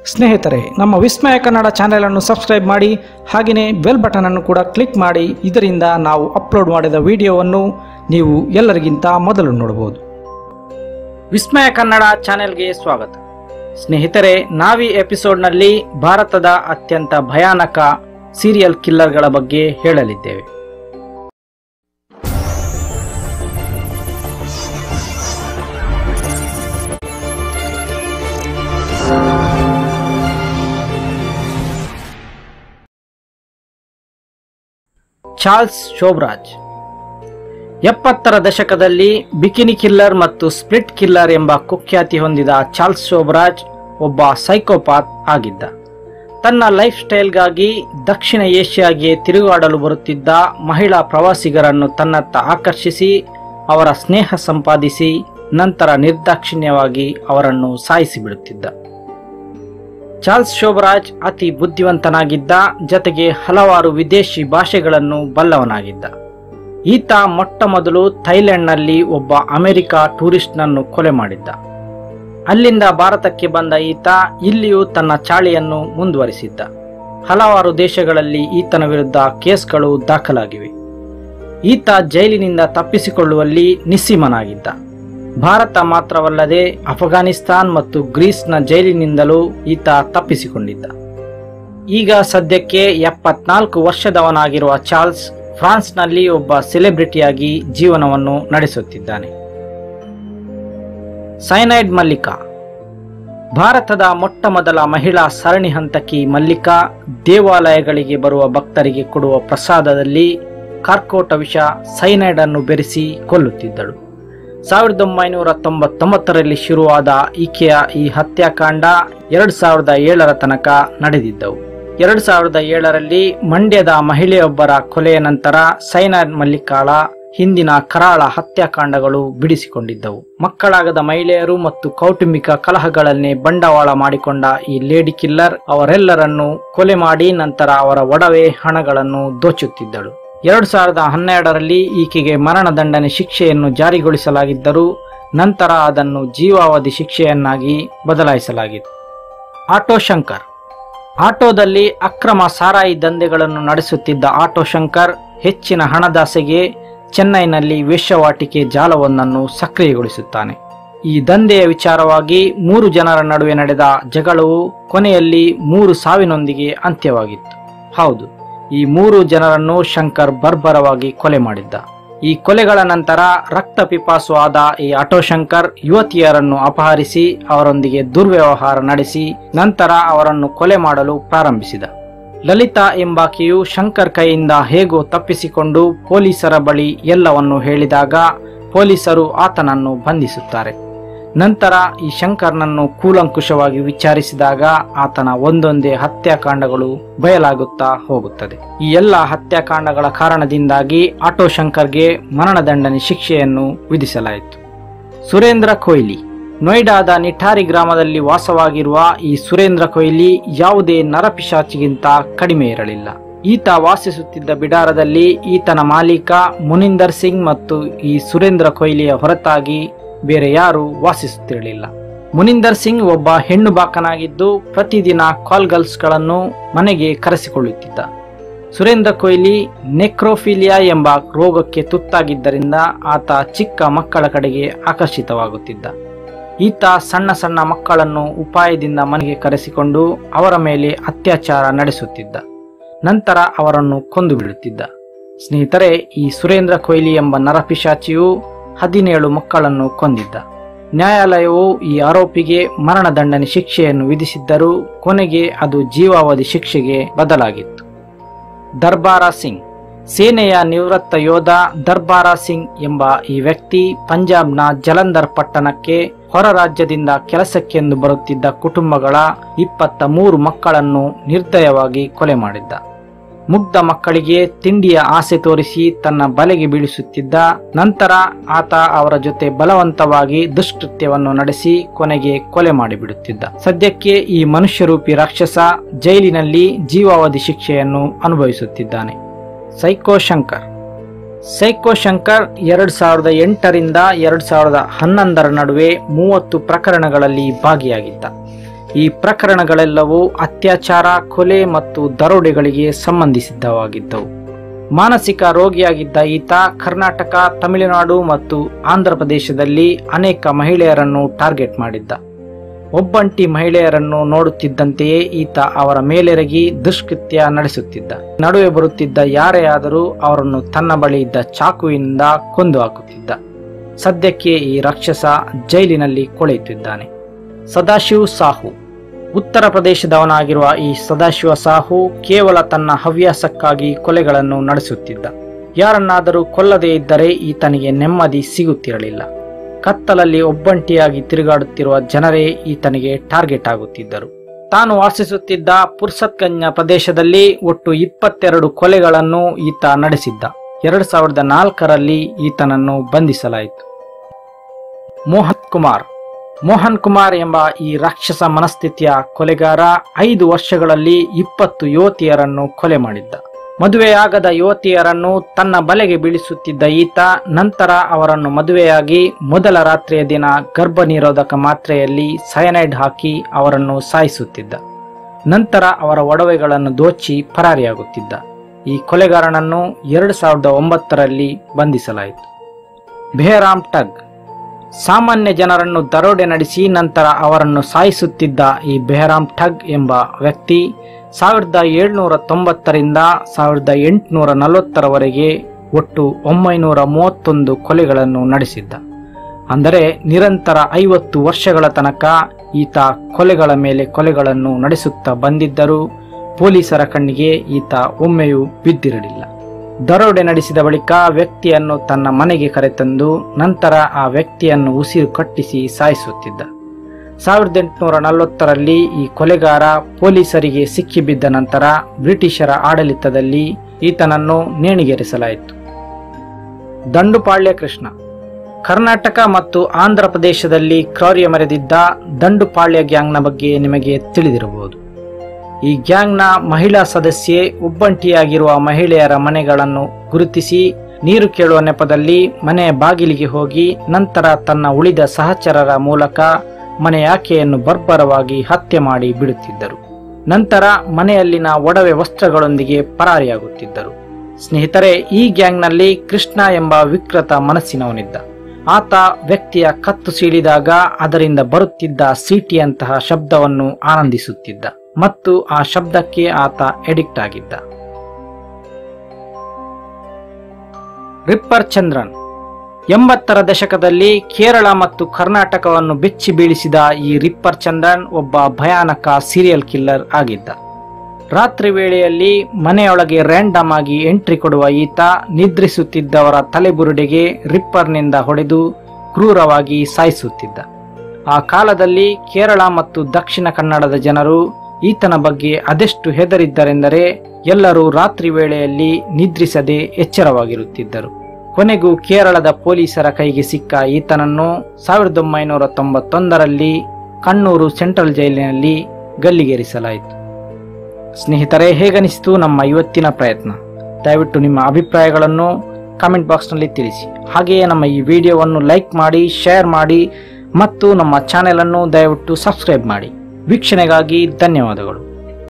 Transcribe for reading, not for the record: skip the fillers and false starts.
ಸ್ನೇಹಿತರೆ, ನಮ್ಮ ವಿಸ್ಮಯ ಕನ್ನಡ ಚಾನೆಲ್ ಅನ್ನು ಸಬ್ಸ್ಕ್ರೈಬ್ ಮಾಡಿ, ಹಾಗೆಯೇ ಬೆಲ್ ಬಟನ್ ಅನ್ನು ಕೂಡ ಕ್ಲಿಕ್ ಮಾಡಿ. ಇದರಿಂದ ನಾವು ಅಪ್ಲೋಡ್ ಮಾಡಿದ ವಿಡಿಯೋವನ್ನು ನೀವು ಎಲ್ಲರಿಗಿಂತ ಮೊದಲು ನೋಡಬಹುದು. ವಿಸ್ಮಯ ಕನ್ನಡ ಚಾನೆಲ್ಗೆ ಸ್ವಾಗತ. ಸ್ನೇಹಿತರೆ, ನಾವೀ ಎಪಿಸೋಡ್ನಲ್ಲಿ ಭಾರತದ ಅತ್ಯಂತ ಭಯಾನಕ ಸೀರಿಯಲ್ ಕಿಲ್ಲರ್ಗಳ ಬಗ್ಗೆ ಹೇಳಲಿದ್ದೇವೆ. ಚಾರ್ಲ್ಸ್ ಶೋಬ್ರಾಜ್. 70ರ ದಶಕದಲ್ಲಿ ಬಿಕಿನಿ ಕಿಲ್ಲರ್ ಮತ್ತು ಸ್ಪ್ಲಿಟ್ ಕಿಲ್ಲರ್ ಎಂಬ ಕುಖ್ಯಾತಿ ಹೊಂದಿದ ಚಾರ್ಲ್ಸ್ ಶೋಬ್ರಾಜ್ ಒಬ್ಬ ಸೈಕೋಪಾತ್ ಆಗಿದ್ದ. ತನ್ನ ಲೈಫ್ ಸ್ಟೈಲ್ಗಾಗಿ ದಕ್ಷಿಣ ಏಷ್ಯಾಗೆ ತಿರುಗಾಡಲು ಬರುತ್ತಿದ್ದ ಮಹಿಳಾ ಪ್ರವಾಸಿಗರನ್ನು ತನ್ನತ್ತ ಆಕರ್ಷಿಸಿ ಅವರ ಸ್ನೇಹ ಸಂಪಾದಿಸಿ ನಂತರ ನಿರ್ದಾಕ್ಷಿಣ್ಯವಾಗಿ ಅವರನ್ನು ಸಾಯಿಸಿಬಿಡುತ್ತಿದ್ದ. ಚಾರ್ಲ್ಸ್ ಶೋಬ್ರಾಜ್ ಅತಿ ಬುದ್ಧಿವಂತನಾಗಿದ್ದ, ಜತೆಗೆ ಹಲವಾರು ವಿದೇಶಿ ಭಾಷೆಗಳನ್ನು ಬಲ್ಲವನಾಗಿದ್ದ. ಈತ ಮೊಟ್ಟಮೊದಲು ಥೈಲ್ಯಾಂಡ್ನಲ್ಲಿ ಒಬ್ಬ ಅಮೆರಿಕ ಟೂರಿಸ್ಟ್ನನ್ನು ಕೊಲೆ ಮಾಡಿದ್ದ. ಅಲ್ಲಿಂದ ಭಾರತಕ್ಕೆ ಬಂದ ಈತ ಇಲ್ಲಿಯೂ ತನ್ನ ಚಾಳಿಯನ್ನು ಮುಂದುವರಿಸಿದ್ದ. ಹಲವಾರು ದೇಶಗಳಲ್ಲಿ ಈತನ ವಿರುದ್ಧ ಕೇಸ್ಗಳು ದಾಖಲಾಗಿವೆ. ಈತ ಜೈಲಿನಿಂದ ತಪ್ಪಿಸಿಕೊಳ್ಳುವಲ್ಲಿ ನಿಸ್ಸೀಮನಾಗಿದ್ದ. ಭಾರತ ಮಾತ್ರವಲ್ಲದೆ ಅಫ್ಘಾನಿಸ್ತಾನ್ ಮತ್ತು ಗ್ರೀಸ್ನ ಜೈಲಿನಿಂದಲೂ ಈತ ತಪ್ಪಿಸಿಕೊಂಡಿದ್ದ. ಈಗ ಸದ್ಯಕ್ಕೆ 74 ವರ್ಷದವನಾಗಿರುವ ಚಾರ್ಲ್ಸ್ ಫ್ರಾನ್ಸ್ನಲ್ಲಿ ಒಬ್ಬ ಸೆಲೆಬ್ರಿಟಿಯಾಗಿ ಜೀವನವನ್ನು ನಡೆಸುತ್ತಿದ್ದಾನೆ. ಸೈನೈಡ್ ಮಲ್ಲಿಕಾ. ಭಾರತದ ಮೊಟ್ಟಮೊದಲ ಮಹಿಳಾ ಸರಣಿ ಹಂತಕಿ ಮಲ್ಲಿಕಾ ದೇವಾಲಯಗಳಿಗೆ ಬರುವ ಭಕ್ತರಿಗೆ ಕೊಡುವ ಪ್ರಸಾದದಲ್ಲಿ ಕಾರ್ಕೋಟ ವಿಷ ಸೈನೈಡ್ ಅನ್ನು ಬೆರೆಸಿ ಕೊಲ್ಲುತ್ತಿದ್ದಳು. 1999ರಲ್ಲಿ ಶುರುವಾದ ಈಕೆಯ ಈ ಹತ್ಯಾಕಾಂಡ 2007ರ ತನಕ ನಡೆದಿದ್ದವು. 2007ರಲ್ಲಿ ಮಂಡ್ಯದ ಮಹಿಳೆಯೊಬ್ಬರ ಕೊಲೆಯ ನಂತರ ಸೈನೈಡ್ ಮಲ್ಲಿಕಾಳ ಹಿಂದಿನ ಕರಾಳ ಹತ್ಯಾಕಾಂಡಗಳು ಬಿಡಿಸಿಕೊಂಡಿದ್ದವು. ಮಕ್ಕಳಾಗದ ಮಹಿಳೆಯರು ಮತ್ತು ಕೌಟುಂಬಿಕ ಕಲಹಗಳನ್ನೇ ಬಂಡವಾಳ ಮಾಡಿಕೊಂಡ ಈ ಲೇಡಿ ಕಿಲ್ಲರ್ ಅವರೆಲ್ಲರನ್ನೂ ಕೊಲೆ ಮಾಡಿ ನಂತರ ಅವರ ಒಡವೆ ಹಣಗಳನ್ನು ದೋಚುತ್ತಿದ್ದಳು. 2012ರಲ್ಲಿ ಈಕೆಗೆ ಮರಣದಂಡನೆ ಶಿಕ್ಷೆಯನ್ನು ಜಾರಿಗೊಳಿಸಲಾಗಿದ್ದರೂ ನಂತರ ಅದನ್ನು ಜೀವಾವಧಿ ಶಿಕ್ಷೆಯನ್ನಾಗಿ ಬದಲಾಯಿಸಲಾಗಿತ್ತು. ಆಟೋ ಶಂಕರ್. ಆಟೋದಲ್ಲಿ ಅಕ್ರಮ ಸಾರಾಯಿ ದಂಧೆಗಳನ್ನು ನಡೆಸುತ್ತಿದ್ದ ಆಟೋ ಶಂಕರ್ ಹೆಚ್ಚಿನ ಹಣದಾಸೆಗೆ ಚೆನ್ನೈನಲ್ಲಿ ವೇಶ್ಯಾವಾಟಿಕೆ ಜಾಲವೊಂದನ್ನು ಸಕ್ರಿಯಗೊಳಿಸುತ್ತಾನೆ. ಈ ದಂಧೆಯ ವಿಚಾರವಾಗಿ 3 ಜನರ ನಡುವೆ ನಡೆದ ಜಗಳವು ಕೊನೆಯಲ್ಲಿ 3 ಸಾವಿನೊಂದಿಗೆ ಅಂತ್ಯವಾಗಿತ್ತು. ಹೌದು, ಈ 3 ಜನರನ್ನು ಶಂಕರ್ ಬರ್ಬರವಾಗಿ ಕೊಲೆ ಮಾಡಿದ್ದ. ಈ ಕೊಲೆಗಳ ನಂತರ ರಕ್ತ ಪಿಪಾಸು ಆದ ಈ ಆಟೋ ಶಂಕರ್ ಯುವತಿಯರನ್ನು ಅಪಹರಿಸಿ ಅವರೊಂದಿಗೆ ದುರ್ವ್ಯವಹಾರ ನಡೆಸಿ ನಂತರ ಅವರನ್ನು ಕೊಲೆ ಮಾಡಲು ಪ್ರಾರಂಭಿಸಿದ. ಲಲಿತಾ ಎಂಬಾಕೆಯು ಶಂಕರ್ ಕೈಯಿಂದ ಹೇಗೋ ತಪ್ಪಿಸಿಕೊಂಡು ಪೊಲೀಸರ ಬಳಿ ಎಲ್ಲವನ್ನು ಹೇಳಿದಾಗ ಪೊಲೀಸರು ಆತನನ್ನು ಬಂಧಿಸುತ್ತಾರೆ. ನಂತರ ಈ ಶಂಕರ್ನನ್ನು ಕೂಲಂಕುಷವಾಗಿ ವಿಚಾರಿಸಿದಾಗ ಆತನ ಒಂದೊಂದೇ ಹತ್ಯಾಕಾಂಡಗಳು ಬಯಲಾಗುತ್ತಾ ಹೋಗುತ್ತದೆ. ಈ ಎಲ್ಲ ಹತ್ಯಾಕಾಂಡಗಳ ಕಾರಣದಿಂದಾಗಿ ಆಟೋ ಶಂಕರ್ಗೆ ಮರಣದಂಡನೆ ಶಿಕ್ಷೆಯನ್ನು ವಿಧಿಸಲಾಯಿತು. ಸುರೇಂದ್ರ ಕೊಹ್ಲಿ. ನೋಯ್ಡಾದ ನಿಠಾರಿ ಗ್ರಾಮದಲ್ಲಿ ವಾಸವಾಗಿರುವ ಈ ಸುರೇಂದ್ರ ಕೊಹ್ಲಿ ಯಾವುದೇ ನರಪಿಶಾಚಿಗಿಂತ ಕಡಿಮೆ ಇರಲಿಲ್ಲ. ಈತ ವಾಸಿಸುತ್ತಿದ್ದ ಬಿಡಾರದಲ್ಲಿ ಈತನ ಮಾಲೀಕ ಮುನಿಂದರ್ ಸಿಂಗ್ ಮತ್ತು ಈ ಸುರೇಂದ್ರ ಕೊಹ್ಲಿಯ ಹೊರತಾಗಿ ಬೇರೆ ಯಾರೂ ವಾಸಿಸುತ್ತಿರಲಿಲ್ಲ. ಮುನಿಂದರ್ ಸಿಂಗ್ ಒಬ್ಬ ಹೆಣ್ಣು ಬಾಕನಾಗಿದ್ದು ಪ್ರತಿದಿನ ಕಾಲ್ ಗರ್ಲ್ಸ್ಗಳನ್ನು ಮನೆಗೆ ಕರೆಸಿಕೊಳ್ಳುತ್ತಿದ್ದ. ಸುರೇಂದ್ರ ಕೊಹ್ಲಿ ನೆಕ್ರೋಫಿಲಿಯಾ ಎಂಬ ರೋಗಕ್ಕೆ ತುತ್ತಾಗಿದ್ದರಿಂದ ಆತ ಚಿಕ್ಕ ಮಕ್ಕಳ ಕಡೆಗೆ ಆಕರ್ಷಿತವಾಗುತ್ತಿದ್ದ. ಈತ ಸಣ್ಣ ಸಣ್ಣ ಮಕ್ಕಳನ್ನು ಉಪಾಯದಿಂದ ಮನೆಗೆ ಕರೆಸಿಕೊಂಡು ಅವರ ಮೇಲೆ ಅತ್ಯಾಚಾರ ನಡೆಸುತ್ತಿದ್ದ. ನಂತರ ಅವರನ್ನು ಕೊಂದು ಬಿಡುತ್ತಿದ್ದ. ಸ್ನೇಹಿತರೆ, ಈ ಸುರೇಂದ್ರ ಕೊಹ್ಲಿ ಎಂಬ ನರಪಿಶಾಚಿಯು 17 ಮಕ್ಕಳನ್ನು ಕೊಂದಿದ್ದ. ನ್ಯಾಯಾಲಯವು ಈ ಆರೋಪಿಗೆ ಮರಣದಂಡನೆ ಶಿಕ್ಷೆಯನ್ನು ವಿಧಿಸಿದ್ದರೂ ಕೊನೆಗೆ ಅದು ಜೀವಾವಧಿ ಶಿಕ್ಷೆಗೆ ಬದಲಾಗಿತ್ತು. ದರ್ಬಾರಾ ಸಿಂಗ್. ಸೇನೆಯ ನಿವೃತ್ತ ಯೋಧ ದರ್ಬಾರಾ ಸಿಂಗ್ ಎಂಬ ಈ ವ್ಯಕ್ತಿ ಪಂಜಾಬ್ನ ಜಲಂಧರ್ ಪಟ್ಟಣಕ್ಕೆ ಹೊರ ರಾಜ್ಯದಿಂದ ಕೆಲಸಕ್ಕೆಂದು ಬರುತ್ತಿದ್ದ ಕುಟುಂಬಗಳ 23 ಮಕ್ಕಳನ್ನು ನಿರ್ದಯವಾಗಿ ಕೊಲೆ ಮಾಡಿದ್ದ. ಮುಗ್ಧ ಮಕ್ಕಳಿಗೆ ತಿಂಡಿಯ ಆಸೆ ತೋರಿಸಿ ತನ್ನ ಬಲೆಗೆ ಬೀಳಿಸುತ್ತಿದ್ದ. ನಂತರ ಆತ ಅವರ ಜೊತೆ ಬಲವಂತವಾಗಿ ದುಷ್ಕೃತ್ಯವನ್ನು ನಡೆಸಿ ಕೊನೆಗೆ ಕೊಲೆ ಮಾಡಿಬಿಡುತ್ತಿದ್ದ. ಸದ್ಯಕ್ಕೆ ಈ ಮನುಷ್ಯರೂಪಿ ರಾಕ್ಷಸ ಜೈಲಿನಲ್ಲಿ ಜೀವಾವಧಿ ಶಿಕ್ಷೆಯನ್ನು ಅನುಭವಿಸುತ್ತಿದ್ದಾನೆ. ಸೈಕೋ ಶಂಕರ್. ಸೈಕೋ ಶಂಕರ್ 2008ರಿಂದ 2011ರ ನಡುವೆ 30 ಪ್ರಕರಣಗಳಲ್ಲಿ ಭಾಗಿಯಾಗಿದ್ದ. ಈ ಪ್ರಕರಣಗಳೆಲ್ಲವೂ ಅತ್ಯಾಚಾರ, ಕೊಲೆ ಮತ್ತು ದರೋಡೆಗಳಿಗೆ ಸಂಬಂಧಿಸಿದ್ದವಾಗಿದ್ದವು. ಮಾನಸಿಕ ರೋಗಿಯಾಗಿದ್ದ ಈತ ಕರ್ನಾಟಕ, ತಮಿಳುನಾಡು ಮತ್ತು ಆಂಧ್ರ ಪ್ರದೇಶದಲ್ಲಿ ಅನೇಕ ಮಹಿಳೆಯರನ್ನು ಟಾರ್ಗೆಟ್ ಮಾಡಿದ್ದ. ಒಬ್ಬಂಟಿ ಮಹಿಳೆಯರನ್ನು ನೋಡುತ್ತಿದ್ದಂತೆಯೇ ಈತ ಅವರ ಮೇಲೆರಗಿ ದುಷ್ಕೃತ್ಯ ನಡೆಸುತ್ತಿದ್ದ. ನಡುವೆ ಬರುತ್ತಿದ್ದ ಯಾರೇ ಆದರೂ ಅವರನ್ನು ತನ್ನ ಬಳಿ ಇದ್ದ ಚಾಕುವಿನಿಂದ ಕೊಂದು ಹಾಕುತ್ತಿದ್ದ. ಸದ್ಯಕ್ಕೆ ಈ ರಾಕ್ಷಸ ಜೈಲಿನಲ್ಲಿ ಕೊಳೆಯುತ್ತಿದ್ದಾನೆ. ಸದಾಶಿವ್ ಸಾಹು. ಉತ್ತರ ಪ್ರದೇಶದವನಾಗಿರುವ ಈ ಸದಾಶಿವ ಸಾಹು ಕೇವಲ ತನ್ನ ಹವ್ಯಾಸಕ್ಕಾಗಿ ಕೊಲೆಗಳನ್ನು ನಡೆಸುತ್ತಿದ್ದ. ಯಾರನ್ನಾದರೂ ಕೊಲ್ಲದೇ ಇದ್ದರೆ ಈತನಿಗೆ ನೆಮ್ಮದಿ ಸಿಗುತ್ತಿರಲಿಲ್ಲ. ಕತ್ತಲಲ್ಲಿ ಒಬ್ಬಂಟಿಯಾಗಿ ತಿರುಗಾಡುತ್ತಿರುವ ಜನರೇ ಈತನಿಗೆ ಟಾರ್ಗೆಟ್ ಆಗುತ್ತಿದ್ದರು. ತಾನು ವಾಸಿಸುತ್ತಿದ್ದ ಪುರ್ಸತ್ಗಂಜ್ನ ಪ್ರದೇಶದಲ್ಲಿ ಒಟ್ಟು 22 ಕೊಲೆಗಳನ್ನು ಈತ ನಡೆಸಿದ್ದ. 2004ರಲ್ಲಿ ಈತನನ್ನು ಬಂಧಿಸಲಾಯಿತು. ಮೋಹನ್ ಕುಮಾರ್ ಎಂಬ ಈ ರಾಕ್ಷಸ ಮನಸ್ಥಿತಿಯ ಕೊಲೆಗಾರ 5 ವರ್ಷಗಳಲ್ಲಿ 20 ಯುವತಿಯರನ್ನು ಕೊಲೆ ಮಾಡಿದ್ದ. ಮದುವೆಯಾಗದ ಯುವತಿಯರನ್ನು ತನ್ನ ಬಲೆಗೆ ಬೀಳಿಸುತ್ತಿದ್ದ ಈತ ನಂತರ ಅವರನ್ನು ಮದುವೆಯಾಗಿ ಮೊದಲ ರಾತ್ರಿಯ ದಿನ ಗರ್ಭ ನಿರೋಧಕ ಮಾತ್ರೆಯಲ್ಲಿ ಸಯನೈಡ್ ಹಾಕಿ ಅವರನ್ನು ಸಾಯಿಸುತ್ತಿದ್ದ. ನಂತರ ಅವರ ಒಡವೆಗಳನ್ನು ದೋಚಿ ಪರಾರಿಯಾಗುತ್ತಿದ್ದ. ಈ ಕೊಲೆಗಾರನನ್ನು 2009ರಲ್ಲಿ ಬಂಧಿಸಲಾಯಿತು. ಬೆಹರಾಮ್ ಟಗ್. ಸಾಮಾನ್ಯ ಜನರನ್ನು ದರೋಡೆ ನಡೆಸಿ ನಂತರ ಅವರನ್ನು ಸಾಯಿಸುತ್ತಿದ್ದ ಈ ಬೆಹರಾಮ್ ಟಗ್ ಎಂಬ ವ್ಯಕ್ತಿ 1790ರಿಂದ 1840ರವರೆಗೆ ಒಟ್ಟು 931 ಕೊಲೆಗಳನ್ನು ನಡೆಸಿದ್ದ. ಅಂದರೆ ನಿರಂತರ 50 ವರ್ಷಗಳ ತನಕ ಈತ ಕೊಲೆಗಳ ಮೇಲೆ ಕೊಲೆಗಳನ್ನು ನಡೆಸುತ್ತಾ ಬಂದಿದ್ದರೂ ಪೊಲೀಸರ ಕಣ್ಣಿಗೆ ಈತ ಒಮ್ಮೆಯೂ ಬಿದ್ದಿರಲಿಲ್ಲ. ದರೋಡೆ ನಡೆಸಿದ ಬಳಿಕ ವ್ಯಕ್ತಿಯನ್ನು ತನ್ನ ಮನೆಗೆ ಕರೆತಂದು ನಂತರ ಆ ವ್ಯಕ್ತಿಯನ್ನು ಉಸಿರು ಕಟ್ಟಿಸಿ ಸಾಯಿಸುತ್ತಿದ್ದ. 1840ರಲ್ಲಿ ಈ ಕೊಲೆಗಾರ ಪೊಲೀಸರಿಗೆ ಸಿಕ್ಕಿಬಿದ್ದ ನಂತರ ಬ್ರಿಟಿಷರ ಆಡಳಿತದಲ್ಲಿ ಈತನನ್ನು ನೇಣಿಗೇರಿಸಲಾಯಿತು. ದಂಡುಪಾಳ್ಯ ಕೃಷ್ಣ. ಕರ್ನಾಟಕ ಮತ್ತು ಆಂಧ್ರ ಪ್ರದೇಶದಲ್ಲಿ ಕ್ರೌರ್ಯ ಮೆರೆದಿದ್ದ ದಂಡುಪಾಳ್ಯ ಗ್ಯಾಂಗ್ನ ಬಗ್ಗೆ ನಿಮಗೆ ತಿಳಿದಿರಬಹುದು. ಈ ಗ್ಯಾಂಗ್ನ ಮಹಿಳಾ ಸದಸ್ಯೆ ಒಬ್ಬಂಟಿಯಾಗಿರುವ ಮಹಿಳೆಯರ ಮನೆಗಳನ್ನು ಗುರುತಿಸಿ ನೀರು ಕೇಳುವ ನೆಪದಲ್ಲಿ ಮನೆಯ ಬಾಗಿಲಿಗೆ ಹೋಗಿ ನಂತರ ತನ್ನ ಉಳಿದ ಸಹಚರರ ಮೂಲಕ ಮನೆಯಾಕೆಯನ್ನು ಬರ್ಬರವಾಗಿ ಹತ್ಯೆ ಮಾಡಿ ಬಿಡುತ್ತಿದ್ದರು. ನಂತರ ಮನೆಯಲ್ಲಿನ ಒಡವೆ ವಸ್ತ್ರಗಳೊಂದಿಗೆ ಪರಾರಿಯಾಗುತ್ತಿದ್ದರು. ಸ್ನೇಹಿತರೆ, ಈ ಗ್ಯಾಂಗ್ನಲ್ಲಿ ಕೃಷ್ಣ ಎಂಬ ವಿಕೃತ ಮನಸ್ಸಿನವನಿದ್ದ. ಆತ ವ್ಯಕ್ತಿಯ ಕತ್ತು ಸೀಳಿದಾಗ ಅದರಿಂದ ಬರುತ್ತಿದ್ದ ಸೀಟಿಯಂತಹ ಶಬ್ದವನ್ನು ಆನಂದಿಸುತ್ತಿದ್ದ ಮತ್ತು ಆ ಶಬ್ದಕ್ಕೆ ಆತ ಎಡಿಕ್ಟ್ ಆಗಿದ್ದ. ರಿಪ್ಪರ್ ಚಂದ್ರನ್. 80ರ ದಶಕದಲ್ಲಿ ಕೇರಳ ಮತ್ತು ಕರ್ನಾಟಕವನ್ನು ಬೆಚ್ಚಿ ಬೀಳಿಸಿದ ಈ ರಿಪ್ಪರ್ ಚಂದ್ರನ್ ಒಬ್ಬ ಭಯಾನಕ ಸೀರಿಯಲ್ ಕಿಲ್ಲರ್ ಆಗಿದ್ದ. ರಾತ್ರಿ ವೇಳೆಯಲ್ಲಿ ಮನೆಯೊಳಗೆ ರ್ಯಾಂಡಮ್ ಆಗಿ ಎಂಟ್ರಿ ಕೊಡುವ ಈತ ನಿದ್ರಿಸುತ್ತಿದ್ದವರ ತಲೆಬುರುಡೆಗೆ ರಿಪ್ಪರ್ನಿಂದ ಹೊಡೆದು ಕ್ರೂರವಾಗಿ ಸಾಯಿಸುತ್ತಿದ್ದ. ಆ ಕಾಲದಲ್ಲಿ ಕೇರಳ ಮತ್ತು ದಕ್ಷಿಣ ಕನ್ನಡದ ಜನರು ಈತನ ಬಗ್ಗೆ ಅದೆಷ್ಟು ಹೆದರಿದ್ದರೆಂದರೆ ಎಲ್ಲರೂ ರಾತ್ರಿ ವೇಳೆಯಲ್ಲಿ ನಿದ್ರಿಸದೆ ಎಚ್ಚರವಾಗಿರುತ್ತಿದ್ದರು. ಕೊನೆಗೂ ಕೇರಳದ ಪೊಲೀಸರ ಕೈಗೆ ಸಿಕ್ಕ ಈತನನ್ನು 1991ರಲ್ಲಿ ಕಣ್ಣೂರು ಸೆಂಟ್ರಲ್ ಜೈಲಿನಲ್ಲಿ ಗಲ್ಲಿಗೇರಿಸಲಾಯಿತು. ಸ್ನೇಹಿತರೆ, ಹೇಗನಿಸಿತು ನಮ್ಮ ಇವತ್ತಿನ ಪ್ರಯತ್ನ? ದಯವಿಟ್ಟು ನಿಮ್ಮ ಅಭಿಪ್ರಾಯಗಳನ್ನು ಕಾಮೆಂಟ್ ಬಾಕ್ಸ್ನಲ್ಲಿ ತಿಳಿಸಿ. ಹಾಗೆಯೇ ನಮ್ಮ ಈ ವಿಡಿಯೋವನ್ನು ಲೈಕ್ ಮಾಡಿ, ಶೇರ್ ಮಾಡಿ ಮತ್ತು ನಮ್ಮ ಚಾನೆಲ್ ಅನ್ನು ದಯವಿಟ್ಟು ಸಬ್ಸ್ಕ್ರೈಬ್ ಮಾಡಿ. ವೀಕ್ಷಣೆಗಾಗಿ ಧನ್ಯವಾದಗಳು.